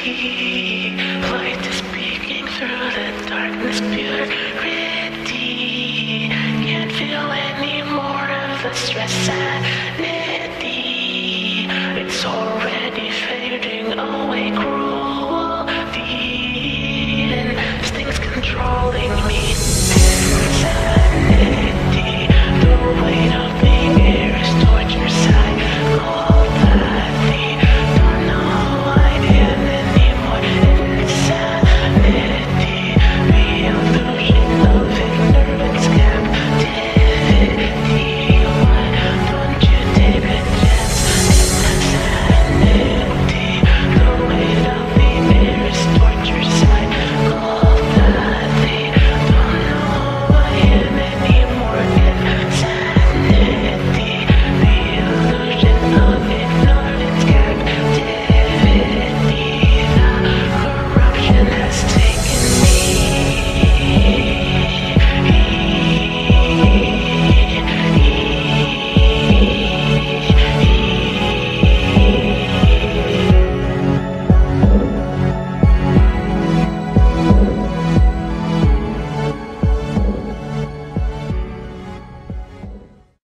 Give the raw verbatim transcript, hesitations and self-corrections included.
purity. Light is peeking through the darkness, purity. Can't feel any more of the stress, sanity. It's all